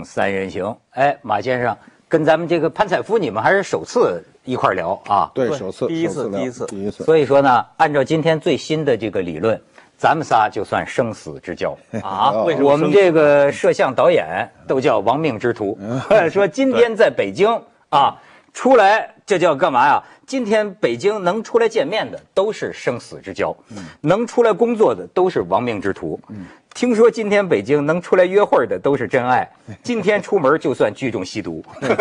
三人行。哎，马先生跟咱们这个潘采夫，你们还是首次一块聊啊？ 对，首次， 第一次。 所以说呢，按照今天最新的这个理论，咱们仨就算生死之交啊。为什么？ 我们这个摄像导演都叫亡命之徒，说今天在北京啊出来，这叫干嘛呀？今天北京能出来见面的都是生死之交，能出来工作的都是亡命之徒。听说今天北京能出来约会的都是真爱，今天出门就算聚众吸毒。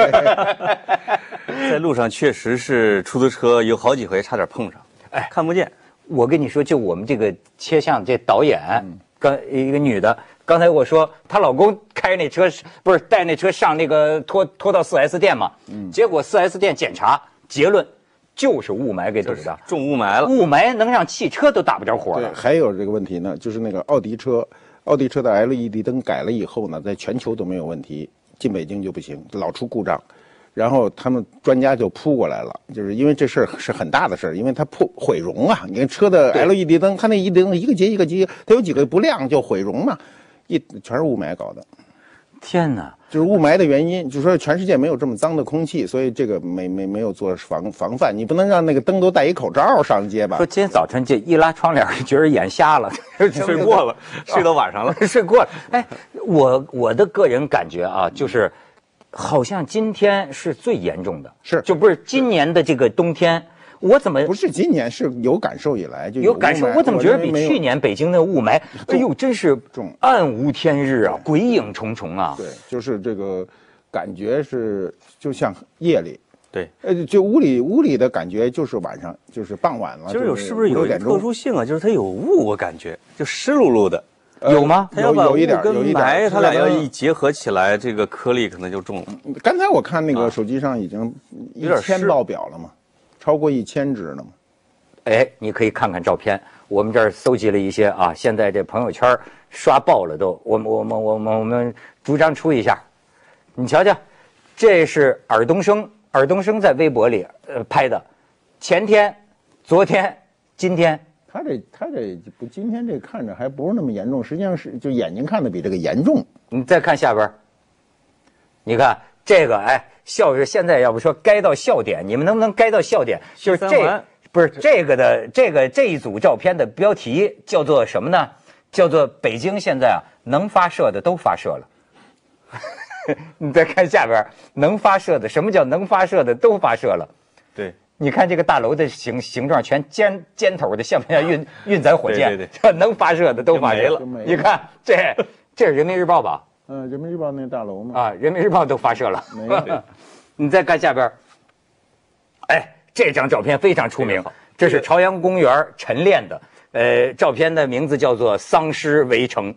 在路上确实是出租车有好几回差点碰上，哎，看不见。 我跟你说，就我们这个切像这导演，跟一个女的，刚才我说她老公开那车不是带那车上那个拖到 4S 店嘛，结果 4S 店检查结论就是雾霾给堵的， 中雾霾了。 雾霾能让汽车都打不着火了。 对，还有这个问题呢，就是那个奥迪车的 LED 灯改了以后呢，在全球都没有问题，进北京就不行，老出故障。然后他们专家就扑过来了，就是因为这事儿是很大的事儿，因为它毁容啊。你看车的 LED 灯，它那一灯一个节一个节，它有几个不亮就毁容嘛，全是雾霾搞的。 天哪！ 就是雾霾的原因，就是说全世界没有这么脏的空气，所以这个没有做防范。你不能让那个灯都戴一口罩上街吧？ 说今天早晨这一拉窗帘，觉得眼瞎了， 睡过了，睡到晚上了， 睡过了。哎，我的个人感觉啊，就是好像今天是最严重的，就不是今年的这个冬天。我怎么不是今年是有感受以来就有感受？我怎么觉得比去年北京的雾霾，哎呦，真是暗无天日啊，鬼影重重啊！ 对，就是这个感觉是就像夜里， 对， 就屋里的感觉就是晚上，就是傍晚了。 就是是不是有一个特殊性啊？就是它有雾，我感觉就湿漉漉的， 有吗？ 它要把雾跟有一霾，它俩要一结合起来，这个颗粒可能就重了。 刚才我看那个手机上已经1000爆表了嘛。超过1000只呢嘛？ 哎，你可以看看照片，我们这儿搜集了一些啊，现在这朋友圈刷爆了都。我们逐张出一下，你瞧瞧，这是尔冬升在微博里拍的，前天、昨天、今天。 他这不今天这看着还不是那么严重，实际上是就眼睛看的比这个严重。 你再看下边，你看这个哎。现在要不说该到笑点，你们能不能该到笑点？就是不是这个的这一组照片的标题叫做什么呢？叫做北京现在啊能发射的都发射了。你再看下边，能发射的，什么叫能发射的都发射了？ 对， 你看这个大楼的形状全尖头的，像不像运载火箭？ 对， 能发射的都发射了。你看这是人民日报吧？ 人民日报那大楼嘛。 啊，人民日报都发射了。你再看下边，哎，这张照片非常出名，这是朝阳公园晨练的，照片的名字叫做《丧尸围城》。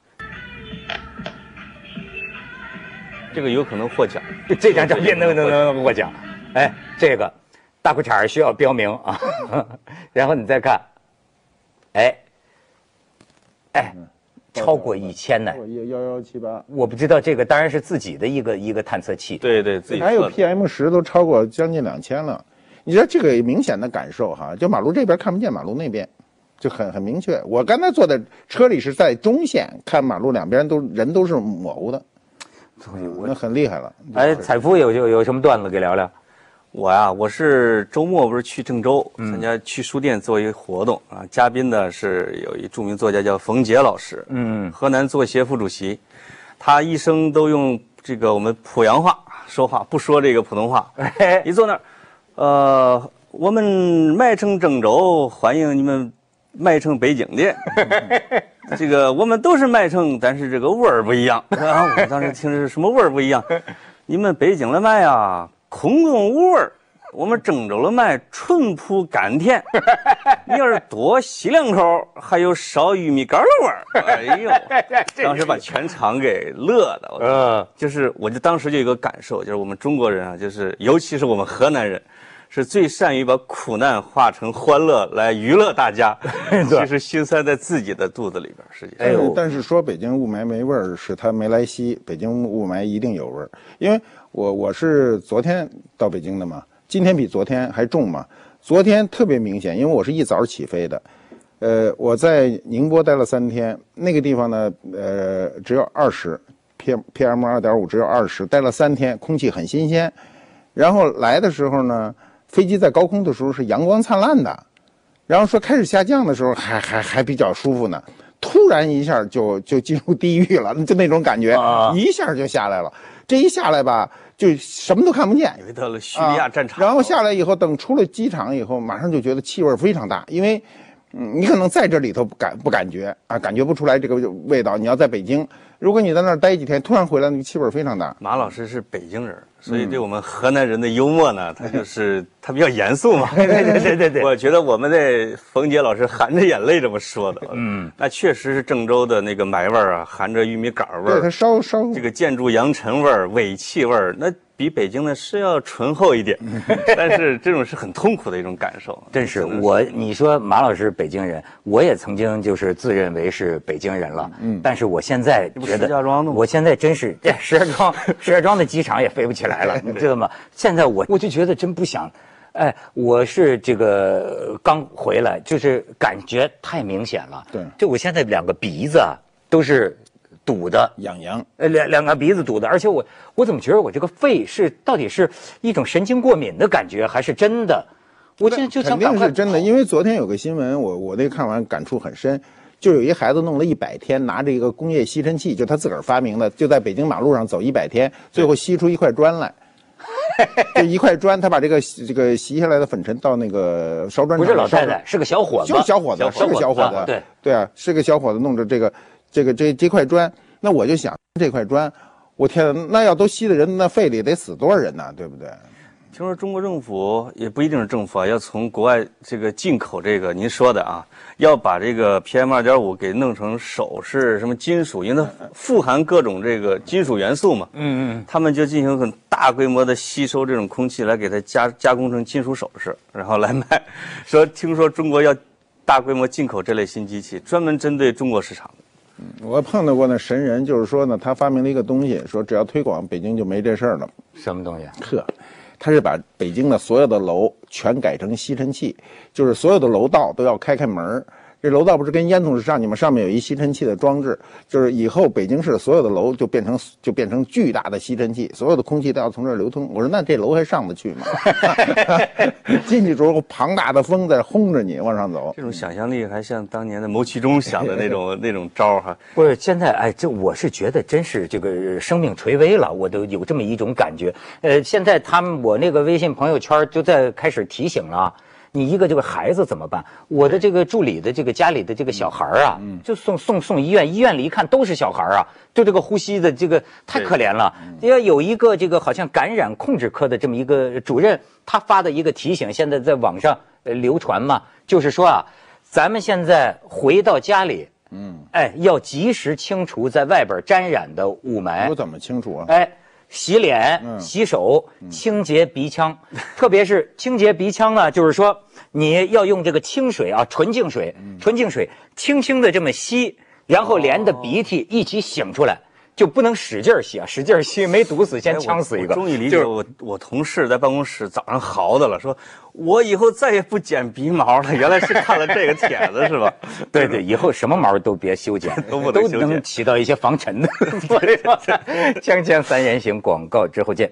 这个有可能获奖， 这张照片能获奖。哎，这个大裤衩需要标明啊。然后你再看，哎。超过1000呢 ，1178， 我不知道这个当然是自己的一个探测器， 对，自己还有 PM10都超过将近2000了。你知道这个明显的感受哈，就马路这边看不见马路那边，就很明确。我刚才坐的车里是在中线，看马路两边人都是模糊的，那很厉害了。 哎，采夫有什么段子给聊聊？ 我是周末不是去郑州参加去书店做一个活动啊，嘉宾呢是有一著名作家叫冯杰老师，河南作协副主席，他一生都用这个我们濮阳话说话，不说这个普通话。一坐那儿，我们麦城郑州欢迎你们麦城北京的，这个我们都是麦城，但是这个味儿不一样啊。我当时听着是什么味儿不一样？你们北京的麦啊。空洞无味儿，我们郑州的麦淳朴甘甜，你要是多吸两口，还有烧玉米干的味儿。哎呦，当时把全场给乐的。就是我就当时就有一个感受，就是我们中国人啊，就是尤其是我们河南人，是最善于把苦难化成欢乐来娱乐大家。其实心塞在自己的肚子里边，实际上。 但是说北京雾霾没味儿，是它没来袭。北京雾霾一定有味儿，因为我是昨天到北京的嘛，今天比昨天还重嘛。昨天特别明显，因为我是一早起飞的，我在宁波待了3天，那个地方呢，只有20 PM2.5只有20，待了3天，空气很新鲜。然后来的时候呢，飞机在高空的时候是阳光灿烂的，然后说开始下降的时候还比较舒服呢。突然一下就进入地狱了，就那种感觉，一下就下来了。这一下来吧，就什么都看不见， 以为到了叙利亚战场。 然后下来以后，等出了机场以后，马上就觉得气味非常大，因为，你可能在这里头不感觉啊，感觉不出来这个味道。你要在北京，如果你在那儿待几天，突然回来，那个气味非常大。 马老师是北京人，所以对我们河南人的幽默呢，他比较严肃嘛。 对。 我觉得我们的冯杰老师含着眼泪这么说的。那确实是郑州的那个霾味儿啊，含着玉米杆味儿。 对，它烧这个建筑扬尘味儿、尾气味儿，那比北京呢是要醇厚一点，但是这种是很痛苦的一种感受。 真是你说马老师北京人，我也曾经就是自认为是北京人了，但是我现在觉得，我现在真是石家庄的机场也飞不起来了，你知道吗？现在我就觉得真不想，我是这个刚回来，就是感觉太明显了。 对， 就我现在2个鼻子都是堵的， 痒， 两个鼻子堵的，而且我怎么觉得我这个肺到底是一种神经过敏的感觉，还是真的？我现在就想肯定是真的，因为昨天有个新闻，我那看完感触很深，就有一孩子弄了100天，拿着一个工业吸尘器，就他自个儿发明的，就在北京马路上走100天，最后吸出一块砖来。就一块砖，他把这个吸下来的粉尘到那个烧砖厂。 不是老太太，是个小伙子， 就是小伙子，是个小伙子。对啊，是个小伙子弄着这块砖。那我就想，这块砖，我天，那要都吸的人，那肺里得死多少人呢？对不对？ 听说中国政府也不一定是政府啊，要从国外这个进口这个您说的啊，要把这个 PM2.5给弄成手是什么金属，因为它富含各种这个金属元素嘛。他们就进行很大规模的吸收这种空气，来给它加工成金属首饰，然后来卖。听说中国要大规模进口这类新机器，专门针对中国市场的。 我碰到过那神人，就是说呢，他发明了一个东西，说只要推广，北京就没这事儿了。 什么东西？ 他是把北京的所有的楼全改成吸尘器，就是所有的楼道都要开门。这楼道不是跟烟囱是上，你们上面有一吸尘器的装置，就是以后北京市所有的楼就变成巨大的吸尘器，所有的空气都要从这儿流通。我说那这楼还上得去吗？进去之后庞大的风在轰着你往上走， 这种想象力还像当年的牟其中想的那种招哈。 不是，现在这我是觉得真是这个生命垂危了，我都有这么一种感觉。现在我那个微信朋友圈就在开始提醒了。你一个这个孩子怎么办？我的这个助理的这个家里的这个小孩啊，就送医院，医院里一看都是小孩啊，就这个呼吸的这个太可怜了。要有一个这个好像感染控制科的这么一个主任，他发的一个提醒，现在在网上流传嘛，就是说啊，咱们现在回到家里，要及时清除在外边沾染的雾霾。 我怎么清除啊？ 洗脸、洗手、清洁鼻腔，特别是清洁鼻腔呢，就是说你要用这个清水啊，纯净水，轻轻的这么吸，然后连着鼻涕一起擤出来。就不能使劲吸啊，使劲吸没堵死先呛死一个。 我终于理解我同事在办公室早上嚎的了，说我以后再也不剪鼻毛了。原来是看了这个帖子是吧？ 对，以后什么毛都别修剪， 都能起到一些防尘的作用。锵锵三人行，广告之后见。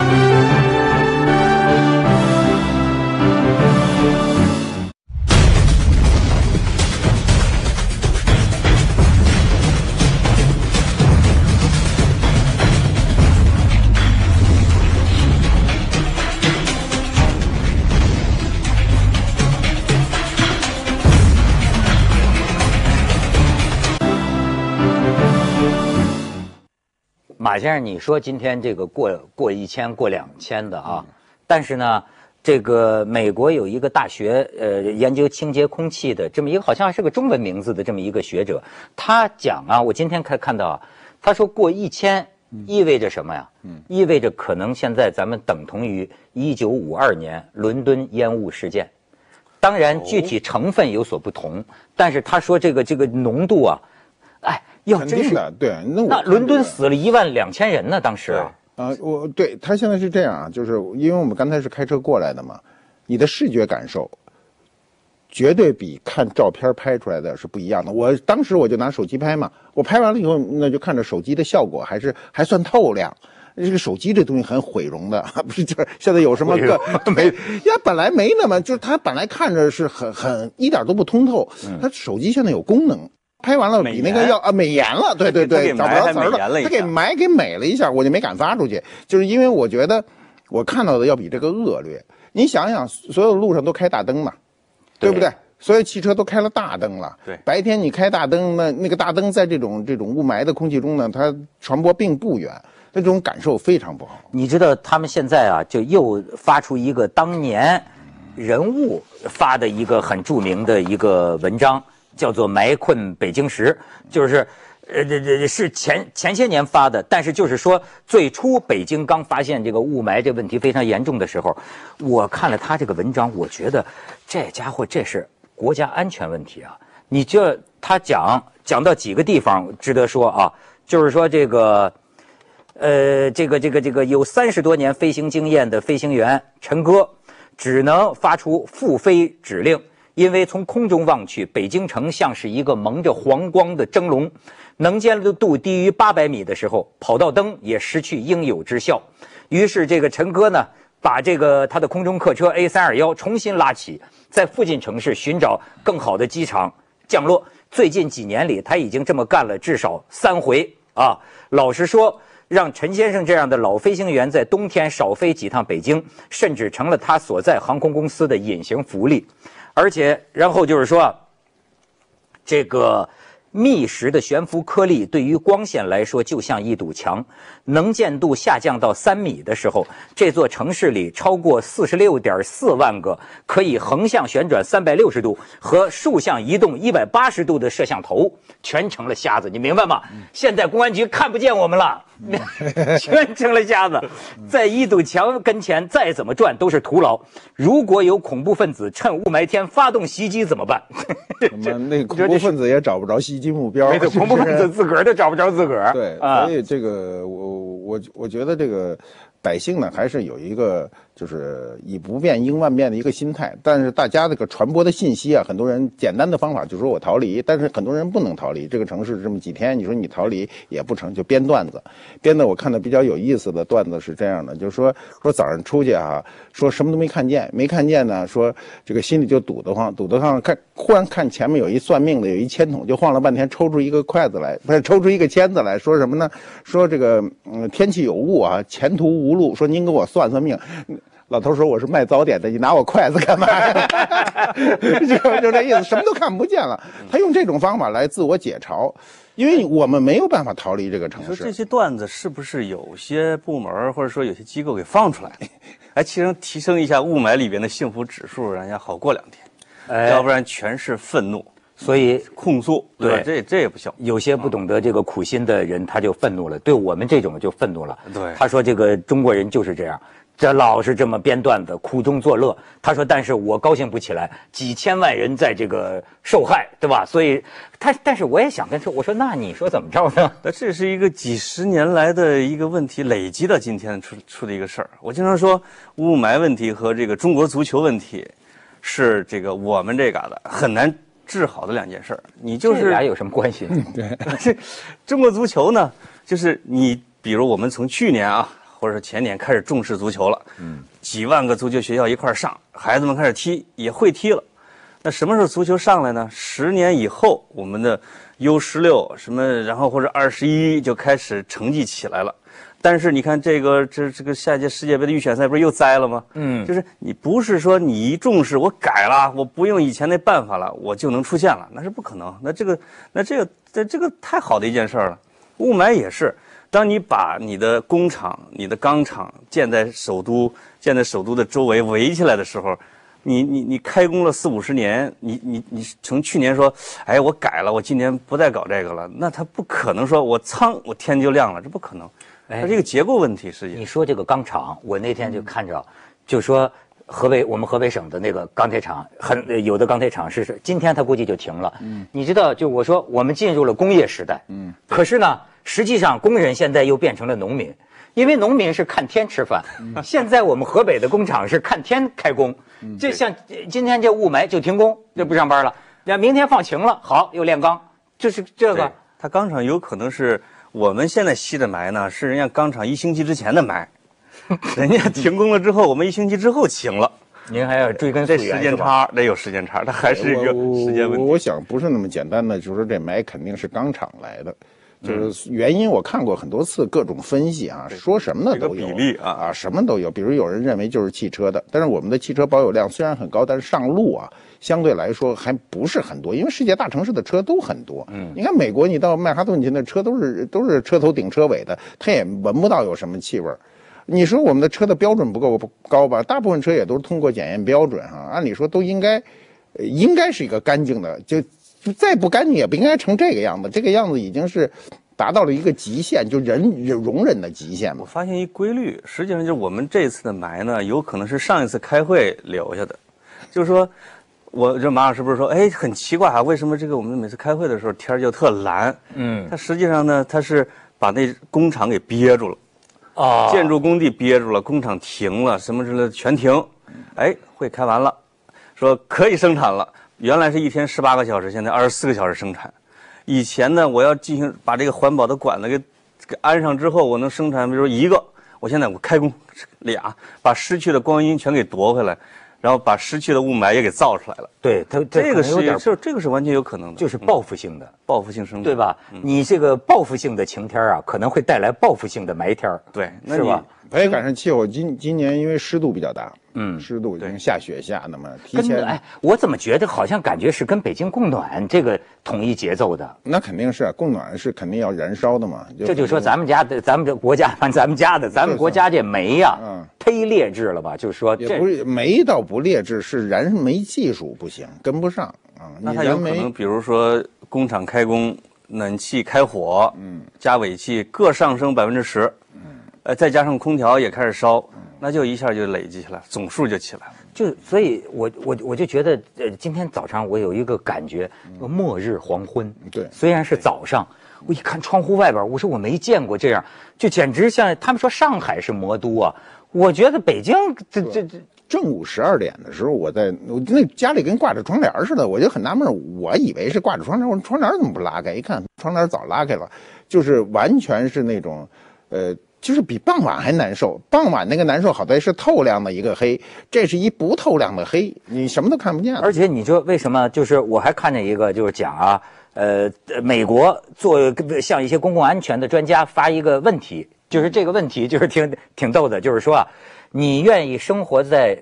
马先生，你说今天这个过1000、过2000的啊，但是呢，这个美国有一个大学研究清洁空气的这么一个好像是个中文名字的这么一个学者，他讲啊，我今天看到啊，他说过1000意味着什么呀？意味着可能现在咱们等同于1952年伦敦烟雾事件，当然具体成分有所不同，但是他说这个浓度啊，要真是的，对， 那伦敦死了12000人呢，当时对他现在是这样啊，就是因为我们刚才是开车过来的嘛，你的视觉感受绝对比看照片拍出来的是不一样的。我当时我就拿手机拍嘛，我拍完了以后，那就看着手机的效果还算透亮。这个手机这东西很毁容的，不是？就是现在有什么个没呀？本来没那么，就是它本来看着是很一点都不通透。它手机现在有功能，拍完了比那个要美颜了，对，找不着词儿了，他给美了一下，我就没敢发出去，就是因为我觉得我看到的要比这个恶劣。你想想，所有路上都开大灯嘛，对不对？所有汽车都开了大灯了， 对， 白天你开大灯，那个大灯在这种雾霾的空气中呢，它传播并不远。这种感受非常不好。 你知道他们现在啊，就又发出一个当年人物发的一个很著名的一个文章，叫做《埋困北京时》，就是是前些年发的，但是就是说最初北京刚发现这个雾霾这问题非常严重的时候，我看了他这个文章，我觉得这家伙这是国家安全问题啊！你这他讲到几个地方值得说啊，就是说这个。这个有30多年飞行经验的飞行员陈哥，只能发出复飞指令，因为从空中望去，北京城像是一个蒙着黄光的蒸笼，能见度低于800米的时候，跑道灯也失去应有之效。于是这个陈哥呢，把他的空中客车 A321重新拉起，在附近城市寻找更好的机场降落。最近几年里，他已经这么干了至少3回啊。老实说，让陈先生这样的老飞行员在冬天少飞几趟北京，甚至成了他所在航空公司的隐形福利。而且，然后就是说，这个密实的悬浮颗粒对于光线来说就像一堵墙，能见度下降到3米的时候，这座城市里超过46.4万个可以横向旋转360度和竖向移动180度的摄像头全成了瞎子，你明白吗？现在公安局看不见我们了，全成了瞎子，在一堵墙跟前再怎么转都是徒劳。如果有恐怖分子趁雾霾天发动袭击怎么办？ 那恐怖分子也找不着袭击目标， 没错，恐怖分子自个儿都找不着自个儿。 对，所以这个我觉得这个百姓呢还是有一个就是以不变应万变的一个心态，但是大家这个传播的信息啊，很多人简单的方法就是说我逃离，但是很多人不能逃离。这个城市这么几天，你说你逃离也不成，就编段子。编的我看的比较有意思的段子是这样的，就是说早上出去啊，说什么都没看见呢，说这个心里就堵得慌，忽然看前面有一算命的，有一签筒，就晃了半天，抽出一个筷子来，不是抽出一个签子来说什么呢？说这个天气有雾啊，前途无路，说您给我算算命。老头说我是卖早点的，你拿我筷子干嘛呀？就这意思，什么都看不见了。他用这种方法来自我解嘲，因为我们没有办法逃离这个城市。 你说这些段子是不是有些部门或者说有些机构给放出来，来提升一下雾霾里边的幸福指数，让人家好过2天，要不然全是愤怒。 所以控诉，对吧？这也不行。 有些不懂得这个苦心的人，他就愤怒了。对我们这种就愤怒了。 对， 他说这个中国人就是这样，这老是这么编段子，苦中作乐。他说，但是我高兴不起来，几千万人在这个受害，对吧？所以但是我也想跟说，我说那你说怎么着呢？ 那这是一个几十年来的一个问题累积到今天出的一个事儿。我经常说，雾霾问题和这个中国足球问题，是这个我们这嘎达很难治好的2件事儿。你就是这俩有什么关系？ 对， 中国足球呢，就是你比如我们从去年啊，或者是前年开始重视足球了，几万个足球学校一块儿上，孩子们开始踢，也会踢了。那什么时候足球上来呢？10年以后，我们的 U16什么，然后或者21就开始成绩起来了。但是你看这个下届世界杯的预选赛不是又栽了吗？就是你不是说你一重视我改了，我不用以前那办法了，我就能出现了，那是不可能。那这个太好的一件事了。雾霾也是，当你把你的工厂、你的钢厂建在首都的周围围起来的时候，你开工了40-50年，你从去年说，哎，我改了，我今年不再搞这个了，那他不可能说我天就亮了，这不可能。它是一个结构问题，实际上。 你说这个钢厂，我那天就看着，就说我们河北省的那个钢铁厂，有的钢铁厂是今天它估计就停了。你知道，就我说我们进入了工业时代。可是呢，实际上工人现在又变成了农民。 因为农民是看天吃饭。现在我们河北的工厂是看天开工，这像今天这雾霾就停工，就不上班了。那明天放晴了，好又炼钢，就是这个。 它钢厂有可能是我们现在吸的霾呢，是人家钢厂1星期之前的霾，人家停工了之后，我们1星期之后晴了。 您还要追根溯源， 这时间差得有时间差，它还是一个时间问题。 我想不是那么简单的，就是说这霾肯定是钢厂来的。就是原因，我看过很多次各种分析啊，说什么的都有， 比例啊， 什么都有。比如有人认为就是汽车的，但是我们的汽车保有量虽然很高，但是上路啊相对来说还不是很多，因为世界大城市的车都很多。你看美国，你到曼哈顿去，那车都是车头顶车尾的，它也闻不到有什么气味。你说我们的车的标准不够高吧？大部分车也都是通过检验标准啊，按理说都应该是一个干净的，就再不干净也不应该成这个样子。这个样子已经是达到了一个极限，就人容忍的极限嘛。 我发现一规律，实际上就是我们这次的霾呢，有可能是上一次开会留下的。就是说，我这马老师不是说，哎，很奇怪啊，为什么这个我们每次开会的时候天就特蓝？它实际上呢，它是把那工厂给憋住了。建筑工地憋住了，工厂停了，什么之类的全停。哎，会开完了，说可以生产了。原来是一天18个小时，现在24个小时生产。以前呢，我要进行把这个环保的管子给安上之后，我能生产，比如说1个，我现在我开工2，把失去的光阴全给夺回来，然后把失去的雾霾也给造出来了。 对， 这个是完全有可能的， 就是报复性的， 报复性生产， 对吧？你这个报复性的晴天啊，可能会带来报复性的霾天， 对， 是吧？ 它也赶上气候，今年因为湿度比较大，湿度已经下雪下，那么提前。 哎，我怎么觉得好像感觉是跟北京供暖这个统一节奏的？ 那肯定是供暖是肯定要燃烧的嘛。 这就说咱们这国家，咱们国家这煤呀，忒劣质了吧？就是说， 也不是煤倒不劣质，是燃煤技术不行，跟不上啊。 那它有可能，比如说工厂开工，暖气开火，加尾气各上升10%。再加上空调也开始烧，那就一下就累积起来，总数就起来了。 所以我就觉得，今天早上我有一个感觉，末日黄昏。 对， 虽然是早上，我一看窗户外边，我说我没见过这样，就简直像他们说上海是魔都啊，我觉得北京这正午12点的时候，我那家里跟挂着窗帘似的，我就很纳闷，我以为是挂着窗帘，我说窗帘怎么不拉开？一看窗帘早拉开了，就是完全是那种就是比傍晚还难受。傍晚那个难受好在是透亮的一个黑，这是一不透亮的黑，你什么都看不见了。 而且你说为什么？就是我还看见一个，就是讲啊，美国向一些公共安全的专家发一个问题，就是这个问题就是挺逗的，就是说啊，你愿意生活在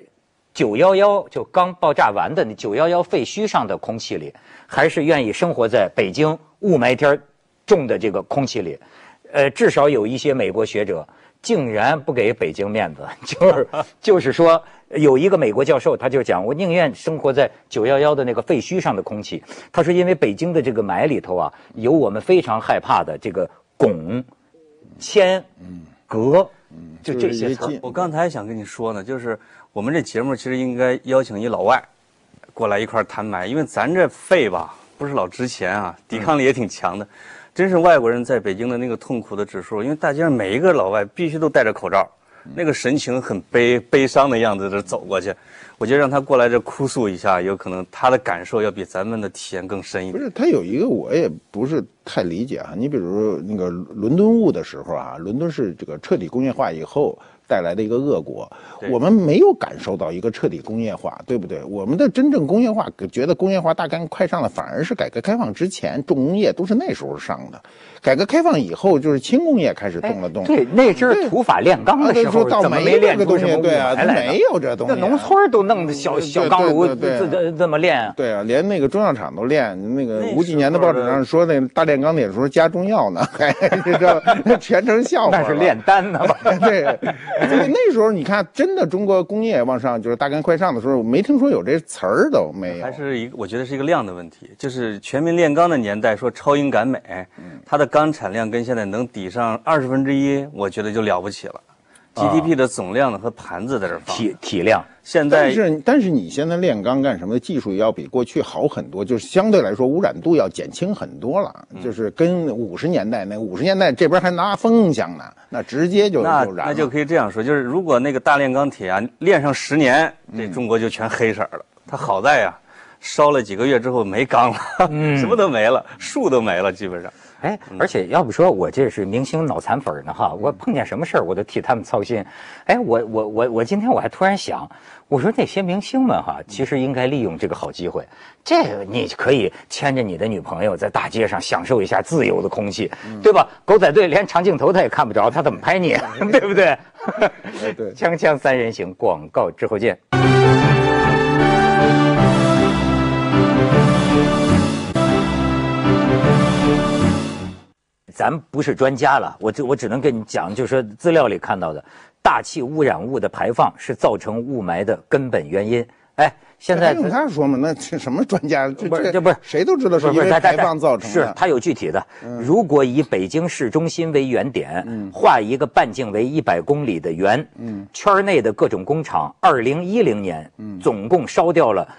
911就刚爆炸完的那911废墟上的空气里，还是愿意生活在北京雾霾天重的这个空气里？至少有一些美国学者竟然不给北京面子，就是说有一个美国教授他就讲，我宁愿生活在911的那个废墟上的空气。他说因为北京的这个霾里头啊，有我们非常害怕的这个汞、铅、镉，就这些词。 我刚才想跟你说呢，就是我们这节目其实应该邀请一老外过来一块谈霾，因为咱这肺吧不是老值钱啊，抵抗力也挺强的。真是外国人在北京的那个痛苦的指数，因为大街上每一个老外必须都戴着口罩，那个神情很悲伤的样子这走过去，我觉得让他过来这哭诉一下，有可能他的感受要比咱们的体验更深一点。 不是，他有一个我也不是太理解啊。你比如说那个伦敦雾的时候啊，伦敦是这个彻底工业化以后带来的一个恶果，我们没有感受到一个彻底工业化，对不对？我们的真正工业化，觉得工业化大概快上了，反而是改革开放之前重工业都是那时候上的，改革开放以后就是轻工业开始动了动。 对，那阵儿土法炼钢的时候，怎么没炼出什么对啊，没有这东西。 那农村都弄的小钢炉，这么炼。 对啊，连那个中药厂都炼。那个吴几年的报纸上说，那大炼钢铁的时候加中药呢，还你知道，全成笑话。 那是炼丹呢吧？ 对。所以那时候你看，真的中国工业往上，就是大干快上的时候，没听说有这词儿都没有。 还是我觉得是一个量的问题，就是全民炼钢的年代，说超英赶美，它的钢产量跟现在能抵上1/20，我觉得就了不起了。 GDP 的总量呢和盘子在这儿放。 体量。 现在但是你现在炼钢干什么的技术要比过去好很多，就是相对来说污染度要减轻很多了，就是跟50年代50年代这边还拿风箱呢，那直接就燃了。 那就可以这样说，就是如果那个大炼钢铁啊炼上10年，这中国就全黑色了。它好在呀，烧了几个月之后没钢了，什么都没了，树都没了，基本上。 哎，而且要不说我这是明星脑残粉呢哈，我碰见什么事儿我都替他们操心。哎，我今天我还突然想，我说那些明星们哈，其实应该利用这个好机会，这个你可以牵着你的女朋友在大街上享受一下自由的空气，对吧？狗仔队连长镜头他也看不着，他怎么拍你，对不对？ 对， 锵锵三人行，广告之后见。咱不是专家了，我只能跟你讲，就是说资料里看到的，大气污染物的排放是造成雾霾的根本原因。哎，现在用他说嘛，那这什么专家？ 这不是谁都知道是因为排放造成的。 是他有具体的。如果以北京市中心为原点，画一个半径为100公里的圆，圈内的各种工厂，2010年，总共烧掉了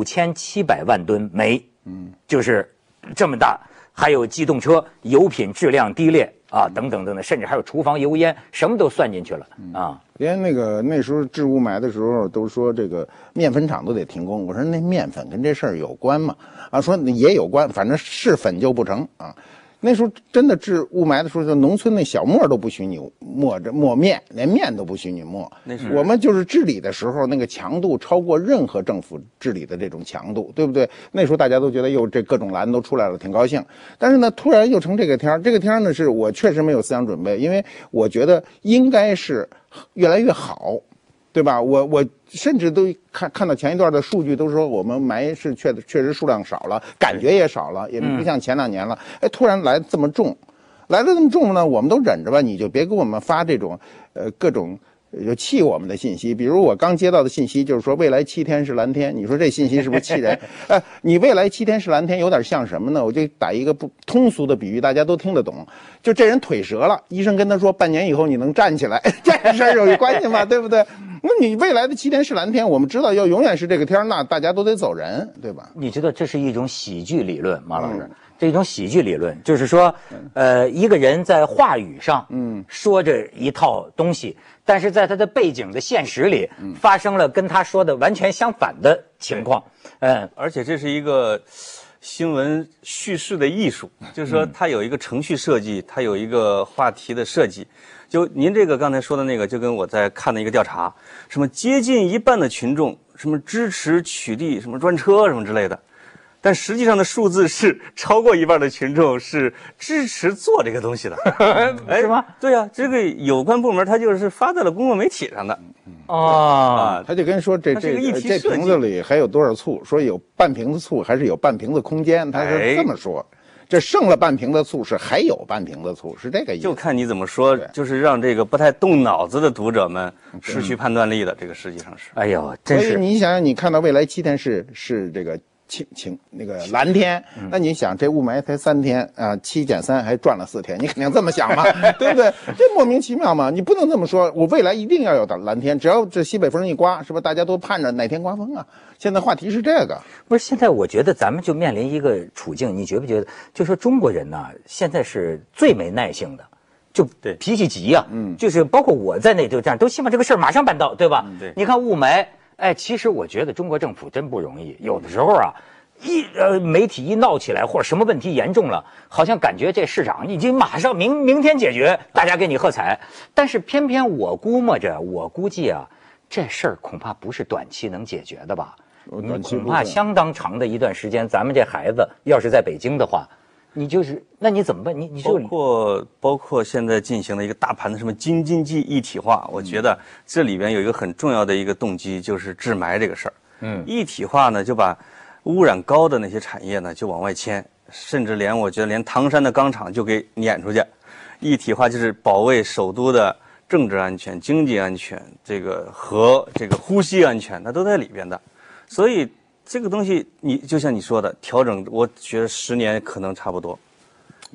5700万吨煤，就是这么大。还有机动车、油品质量低劣啊，等等等等，甚至还有厨房油烟，什么都算进去了啊。 连那时候治雾霾的时候都说这个面粉厂都得停工，我说那面粉跟这事儿有关吗？啊，说也有关，反正是粉就不成啊。那时候真的治雾霾的时候，就农村那小磨都不许你磨面，连面都不许你磨。我们就是治理的时候，那个强度超过任何政府治理的这种强度，对不对？那时候大家都觉得哟，这各种蓝都出来了，挺高兴。但是呢，突然又成这个天儿，这个天儿呢是我确实没有思想准备，因为我觉得应该是越来越好，对吧？我甚至都看到前一段的数据，都说我们霾是确实数量少了，感觉也少了，也不像前2年了。哎，突然来这么重，来了这么重呢，我们都忍着吧，你就别给我们发这种各种就气我们的信息。比如我刚接到的信息就是说未来7天是蓝天，你说这信息是不是气人？你未来7天是蓝天有点像什么呢？我就打一个不通俗的比喻，大家都听得懂。就这人腿折了，医生跟他说半年以后你能站起来，这事儿有关系吗？对不对？那你未来的7天是蓝天，我们知道要永远是这个天，那大家都得走人，对吧？ 你知道这是一种喜剧理论，马老师，这一种喜剧理论，就是说，一个人在话语上，说着一套东西，但是在他的背景的现实里，发生了跟他说的完全相反的情况， 而且这是一个新闻叙事的艺术，就是说它有一个程序设计，它有一个话题的设计。就您这个刚才说的那个，就跟我在看的一个调查，什么接近一半的群众什么支持取缔什么专车什么之类的，但实际上的数字是超过一半的群众是支持做这个东西的， 是吗？ 对啊，这个有关部门他就是发在了公共媒体上的。 他就跟说这瓶子里还有多少醋，说有半瓶子醋还是有半瓶子空间，他是这么说。这剩了半瓶的醋是还有半瓶的醋，是这个意思。 就看你怎么说，就是让这个不太动脑子的读者们失去判断力的，这个实际上是。 哎呦，真是！ 所以你想想，你看到未来7天是这个那个蓝天，那你想这雾霾才3天啊，7减3还赚了4天，你肯定这么想嘛，对不对？这莫名其妙嘛，你不能这么说。我未来一定要有蓝天，只要这西北风一刮，是吧？大家都盼着哪天刮风啊？现在话题是这个， 不是？现在我觉得咱们就面临一个处境，你觉不觉得？就说中国人呢，现在是最没耐性的，就脾气急呀，就是包括我在内就这样，都希望这个事儿马上办到，对吧？ 对， 你看雾霾。哎，其实我觉得中国政府真不容易，有的时候啊，媒体一闹起来或者什么问题严重了，好像感觉这市长已经马上明天解决，大家给你喝彩。但是偏偏我估计啊，这事儿恐怕不是短期能解决的吧？恐怕相当长的一段时间，咱们这孩子要是在北京的话。你就是那你怎么办？你就包括现在进行的一个大盘的什么京津冀一体化，我觉得这里边有一个很重要的一个动机，就是治霾这个事儿。一体化呢，就把污染高的那些产业呢就往外迁，甚至我觉得连唐山的钢厂就给撵出去。一体化就是保卫首都的政治安全、经济安全，和呼吸安全，那都在里边的。所以这个东西，就像你说的调整，我觉得10年可能差不多。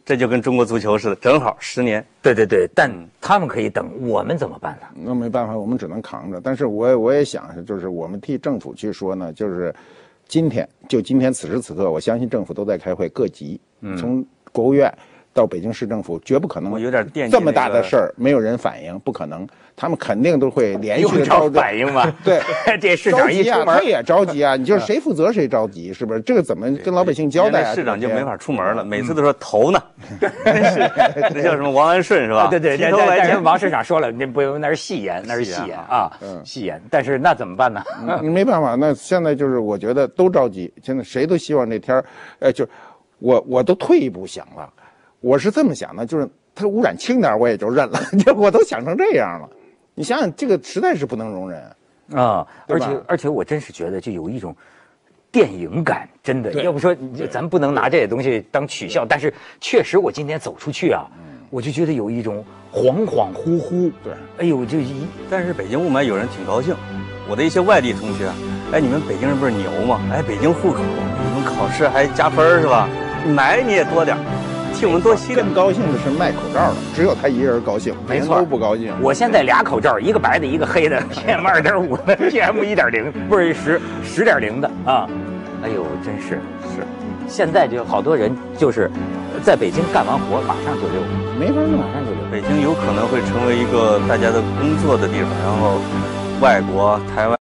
这就跟中国足球似的，正好10年。 对对对，但他们可以等，我们怎么办呢？ 那没办法，我们只能扛着。但是我也想，就是我们替政府去说呢，就是今天此时此刻，我相信政府都在开会，各级，从国务院到北京市政府，绝不可能我有点惦记这么大的事儿没有人反应，不可能。他们肯定都会连续的着反应嘛。 对， 这市长一出门， 他也着急啊。你就是谁负责谁着急，是不是？这个怎么跟老百姓交代啊？ 市长就没法出门了，每次都说头呢。那叫什么王安顺是吧？ 对对， 提头来见。 王市长说了，那不用，那是戏言，那是戏言啊，戏言。但是那怎么办呢？ 没办法，那现在就是我觉得都着急，现在谁都希望这天就我都退一步想了，我是这么想的，就是它污染轻点我也就认了，我都想成这样了。你想想，这个实在是不能容忍啊！而且我真是觉得就有一种电影感，真的。要不说咱不能拿这些东西当取笑，但是确实我今天走出去啊，我就觉得有一种恍恍惚惚。 对， 哎呦， 但是北京雾霾有人挺高兴，我的一些外地同学，哎，你们北京人不是牛吗？哎，北京户口，你们考试还加分是吧？买你也多点。替我们多吸更高兴的是卖口罩的，只有他一人高兴， 没错， 都不高兴。 我现在俩口罩，一个白的，一个黑的，PM2.5的，PM1.0，不是10.0的啊。哎呦，真是。现在就好多人就是在北京干完活马上就溜， 没法弄， 马上就溜。 北京有可能会成为一个大家的工作的地方，然后外国、台湾。